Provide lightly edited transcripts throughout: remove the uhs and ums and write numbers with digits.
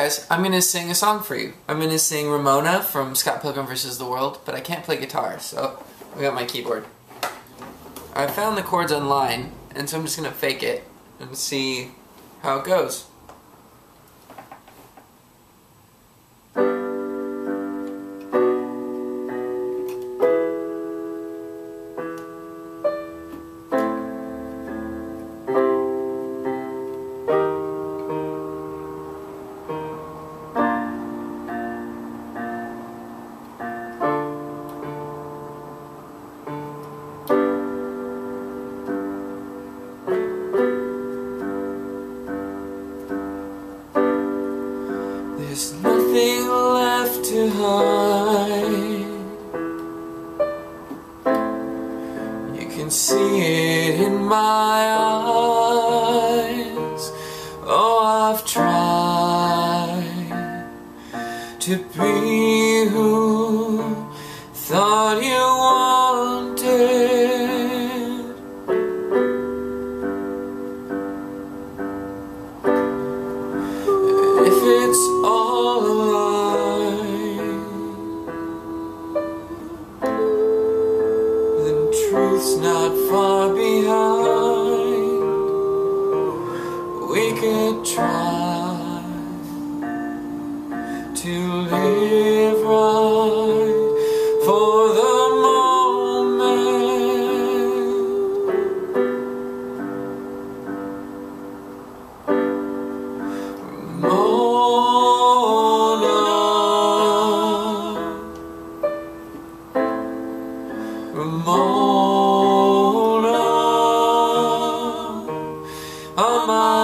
guys, I'm going to sing a song for you. I'm going to sing Ramona from Scott Pilgrim vs. the World, but I can't play guitar, so I got my keyboard. I found the chords online, and so I'm just going to fake it and see how it goes. There's nothing left to hide. You can see it in my eyes. Oh, I've tried to be who thought you wanted. If it's all a lie, then truth's not far behind. We could try to live right for the Ramona, on my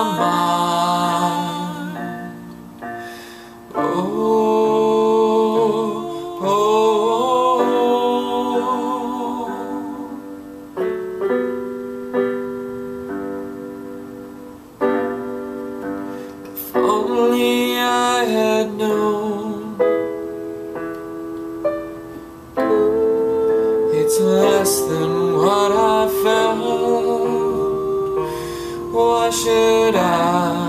mind. Oh, oh, if only I had known. It's less than what I felt. Why should I